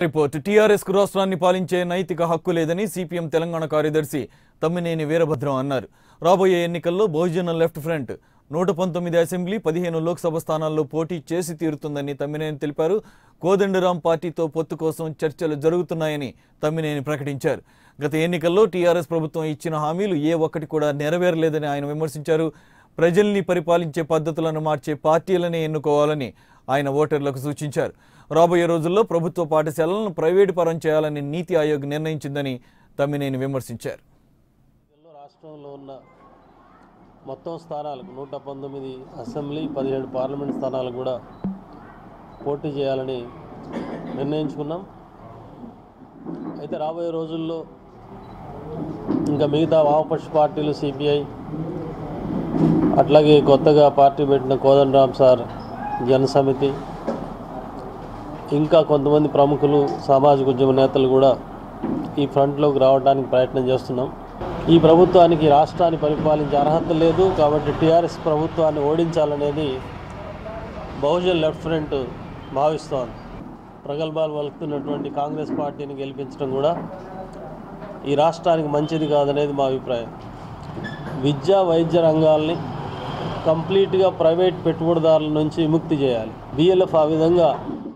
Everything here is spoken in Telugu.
రిపోర్ట్ టీఆర్ఎస్ కు రాష్ట్రాన్ని పాలించే నైతిక హక్కు లేదని సిపిఎం తెలంగాణ కార్యదర్శి తమ్మినేని వీరభద్రం అన్నారు. రాబోయే ఎన్నికల్లో Bahujan left front 119 assembly 15 Lok Sabha స్థానాల్లో పోటీ చేసి తీరుతుందని తమ్మినేని తెలిపారు. కోదండరాం పార్టీతో పొత్తు కోసం చర్చలు జరుగుతున్నాయని తమ్మినేని ప్రకటించారు. గత ఎన్నికల్లో టీఆర్ఎస్ ప్రభుత్వం ఇచ్చిన హామీలు ఏ ఒక్కటి కూడా నెరవేరలేదని ఆయన విమర్శించారు. ప్రజల్ని పరిపాలించే పద్ధతులను మార్చే పార్టీలనే ఎన్నుకోవాలని ఆయన ఓటర్లకు సూచించారు. రాబోయే రోజుల్లో ప్రభుత్వ పాఠశాలలను ప్రైవేటు పరం చేయాలని నీతి ఆయోగ్ నిర్ణయించిందని తమ్మినేని విమర్శించారు. రాష్ట్రంలో ఉన్న మొత్తం స్థానాలకు 119 అసెంబ్లీ 17 పార్లమెంట్ స్థానాలకు కూడా పోటీ చేయాలని నిర్ణయించుకున్నాం. అయితే రాబోయే రోజుల్లో ఇంకా మిగతా వామపక్ష పార్టీలు సిపిఐ, అట్లాగే కొత్తగా పార్టీ పెట్టిన కోదండరాం సార్ జనసమితి, ఇంకా కొంతమంది ప్రముఖులు సామాజిక ఉద్యమ నేతలు కూడా ఈ ఫ్రంట్లోకి రావడానికి ప్రయత్నం చేస్తున్నాం. ఈ ప్రభుత్వానికి రాష్ట్రాన్ని పరిపాలించే అర్హత లేదు కాబట్టి టీఆర్ఎస్ ప్రభుత్వాన్ని ఓడించాలనేది బహుజన్ లెఫ్ట్ ఫ్రంట్ భావిస్తోంది. ప్రగల్భాలు పలుకుతున్నటువంటి కాంగ్రెస్ పార్టీని గెలిపించడం కూడా ఈ రాష్ట్రానికి మంచిది కాదనేది మా అభిప్రాయం. విద్యా వైద్య రంగాల్ని కంప్లీట్గా ప్రైవేట్ పెట్టుబడిదారుల నుంచి విముక్తి చేయాలి. బిఎల్ఎఫ్ ఆ విధంగా